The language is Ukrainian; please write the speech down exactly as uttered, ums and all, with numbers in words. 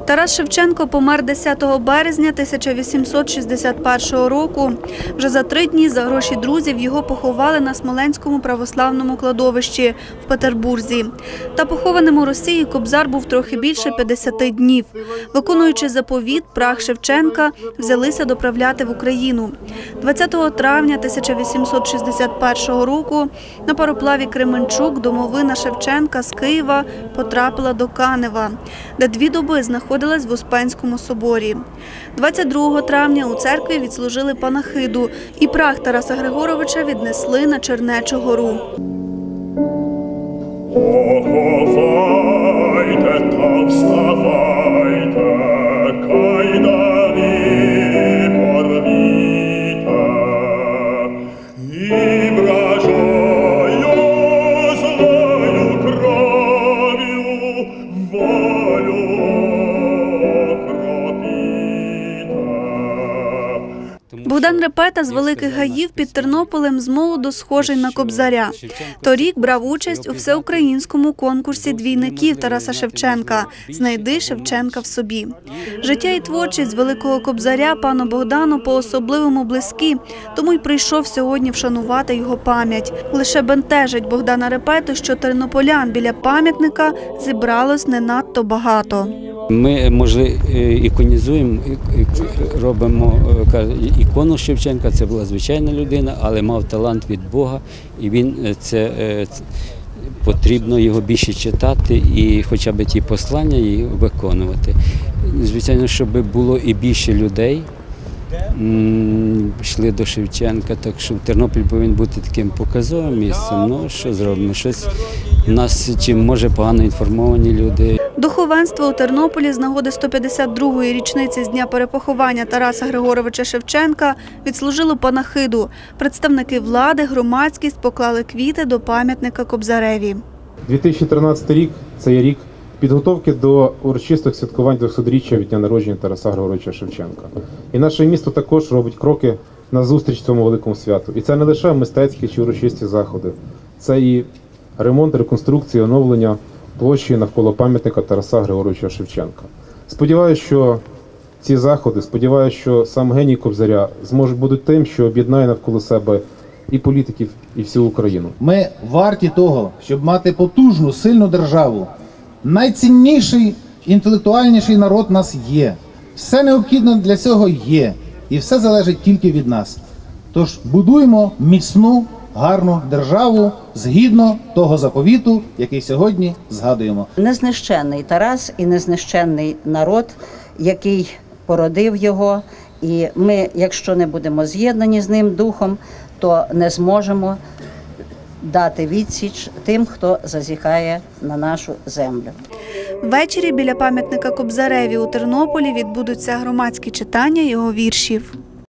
Тарас Шевченко помер десятого березня тисяча вісімсот шістдесят першого року. Вже за три дні за гроші друзів його поховали на Смоленському православному кладовищі в Петербурзі. Та похованим у Росії Кобзар був трохи більше п'ятдесят днів. Виконуючи заповіт, прах Шевченка взялися доправляти в Україну. двадцятого травня тисяча вісімсот шістдесят першого року на пароплаві Кременчук домовина Шевченка з Києва потрапила до Канева, де дві доби знаходилась в Успенському соборі. двадцять другого травня у церкві відслужили панахиду, і прах Тараса Григоровича віднесли на Чернечу гору. Поховайте та вставайте, кайдани порвіте, і вражою злою кров'ю волю окропіте. Богдан Репета з Великих Гаїв під Тернополем з молоду схожий на Кобзаря. Торік брав участь у всеукраїнському конкурсі двійників Тараса Шевченка «Знайди Шевченка в собі». Життя і творчість Великого Кобзаря пану Богдану по-особливому близькі, тому й прийшов сьогодні вшанувати його пам'ять. Лише бентежить Богдана Репету, що тернополян біля пам'ятника зібралось не надто багато. Ми, можливо, іконізуємо, робимо ікону Шевченка, це була звичайна людина, але мав талант від Бога, і він це, потрібно його більше читати і хоча б ті послання її виконувати. Звичайно, щоб було і більше людей йшли до Шевченка, так що Тернопіль повинен бути таким показовим місцем. Ну, що зробимо? Щось у нас, чим може погано інформовані люди. Духовенство у Тернополі з нагоди сто п'ятдесят другої річниці з дня перепоховання Тараса Григоровича Шевченка відслужило панахиду. Представники влади, громадськість поклали квіти до пам'ятника Кобзареві. дві тисячі тринадцятий рік – це є рік підготовки до урочистих святкувань двохсотріччя від дня народження Тараса Григоровича Шевченка. І наше місто також робить кроки назустріч цьому великому святу. І це не лише мистецькі чи урочисті заходи. Це і ремонт, реконструкція, оновлення площі навколо пам'ятника Тараса Григоровича Шевченка. Сподіваюся, що ці заходи, сподіваюся, що сам геній Кобзаря зможуть бути тим, що об'єднає навколо себе і політиків, і всю Україну. Ми варті того, щоб мати потужну, сильну державу. Найцінніший, інтелектуальніший народ у нас є. Все необхідне для цього є. І все залежить тільки від нас. Тож будуємо міцну, гарну державу згідно того заповіту, який сьогодні згадуємо. Незнищенний Тарас і незнищенний народ, який породив його. І ми, якщо не будемо з'єднані з ним духом, то не зможемо дати відсіч тим, хто зазіхає на нашу землю. Ввечері біля пам'ятника Кобзареві у Тернополі відбудуться громадські читання його віршів.